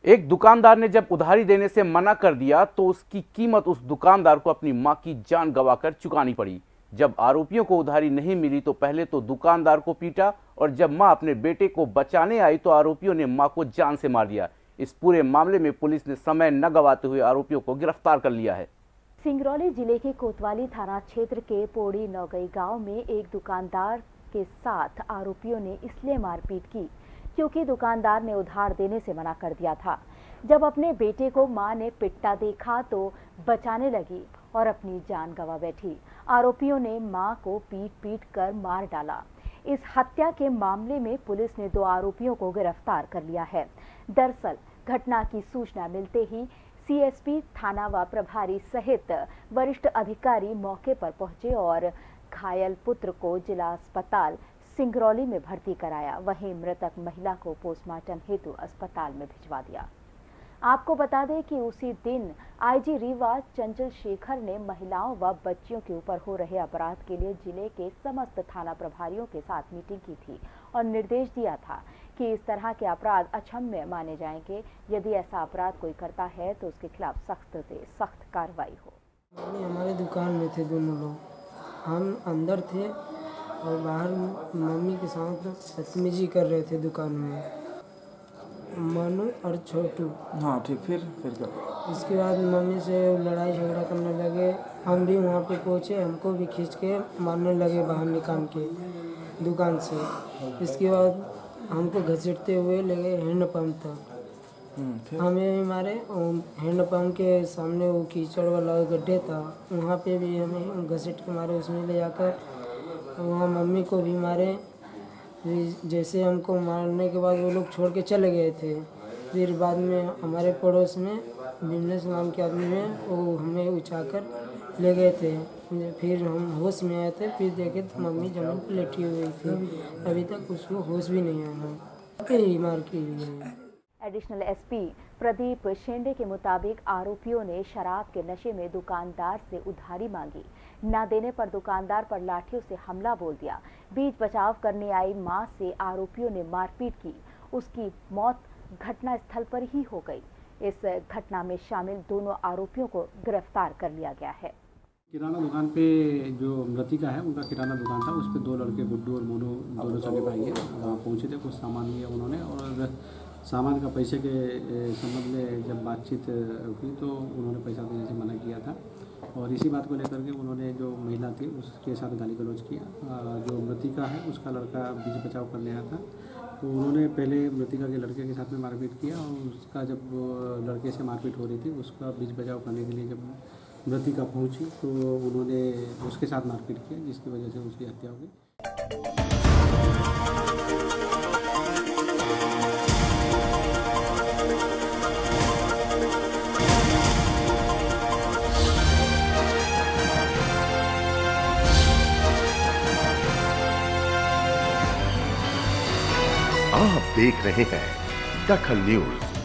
एक दुकानदार ने जब उधारी देने से मना कर दिया तो उसकी कीमत उस दुकानदार को अपनी मां की जान गंवाकर चुकानी पड़ी। जब आरोपियों को उधारी नहीं मिली तो पहले तो दुकानदार को पीटा और जब मां अपने बेटे को बचाने आई तो आरोपियों ने मां को जान से मार दिया। इस पूरे मामले में पुलिस ने समय न गंवाते हुए आरोपियों को गिरफ्तार कर लिया है। सिंगरौली जिले के कोतवाली थाना क्षेत्र के पोड़ी नौगई गांव में एक दुकानदार के साथ आरोपियों ने इसलिए मारपीट की क्योंकि दुकानदार ने उधार देने से मना कर दिया था। जब अपने बेटे को मां ने पिटता देखा तो बचाने लगी और अपनी जान गंवा बैठी। आरोपियों ने मां को पीट पीट कर मार डाला। इस हत्या के मामले में पुलिस ने 2 आरोपियों को गिरफ्तार कर लिया है। दरअसल घटना की सूचना मिलते ही सीएसपी थाना व प्रभारी सहित वरिष्ठ अधिकारी मौके पर पहुंचे और घायल पुत्र को जिला अस्पताल सिंगरौली में भर्ती कराया। वहीं मृतक महिला को पोस्टमार्टम हेतु अस्पताल में भिजवा दिया। आपको बता दें कि उसी दिन आईजी रीवा चंचल शेखर ने महिलाओं व बच्चियों के ऊपर हो रहे अपराध के लिए जिले के समस्त थाना प्रभारियों के साथ मीटिंग की थी और निर्देश दिया था कि इस तरह के अपराध अक्षम्य माने जाएंगे। यदि ऐसा अपराध कोई करता है तो उसके खिलाफ सख्त से सख्त कार्रवाई हो। हमारे दुकान में थे दोनों लोग, हम अंदर थे और बाहर मम्मी के साथ बदतमीजी कर रहे थे दुकान में, मनु और छोटू। हाँ ठीक, फिर क्या? इसके बाद मम्मी से लड़ाई झगड़ा करने लगे। हम भी वहाँ पे पहुँचे, हमको भी खींच के मारने लगे बाहर निकाल के दुकान से। इसके बाद हमको घसीटते हुए ले गए हैंडपम्प तक। हमें भी मारे। हैंडपम्प के सामने वो कीचड़ वाला गड्ढे था, वहाँ पे भी हमें घसीट के मारे। उसमें ले जाकर वहाँ मम्मी को भी मारे। जैसे हमको मारने के बाद वो लोग छोड़ के चले गए थे। फिर बाद में हमारे पड़ोस में बिमलेश नाम के आदमी में वो हमें उठाकर ले गए थे। फिर हम होश में आए थे, फिर देखे तो मम्मी जमीन पर लेटी हुई थी। अभी तक उसको होश भी नहीं आया। यही मार की है। एडिशनल एसपी प्रदीप शेंडे के मुताबिक आरोपियों ने शराब के नशे में दुकानदार से उधारी मांगी। न देने पर दुकानदार पर लाठियों से हमला बोल दिया। बीच बचाव करने आई मां से आरोपियों ने मारपीट की। उसकी मौत घटना स्थल पर ही हो गई। इस घटना में शामिल दोनों आरोपियों को गिरफ्तार कर लिया गया है। किराना दुकान पे जो मृतिका है उनका किराना दुकान था, उस पर 2 लड़के गुड्डू और मोनू दोनों सगे भाई हैं, वहाँ पहुँचे थे। कुछ सामान लिया उन्होंने और सामान का पैसे के संबंध में जब बातचीत हुई तो उन्होंने पैसा देने से मना किया था और इसी बात को लेकर के उन्होंने जो महिला थी उसके साथ गाली गलौज किया। जो मृतिका है उसका लड़का बीच बचाव करने आया था तो उन्होंने पहले मृतिका के लड़के के साथ में मारपीट किया और उसका जब लड़के से मारपीट हो रही थी उसका बीच बचाव करने के लिए जब मृतिका पहुंची तो उन्होंने उसके साथ मारपीट किया, जिसकी वजह से उसकी हत्या हो गई। आप देख रहे हैं दखल न्यूज।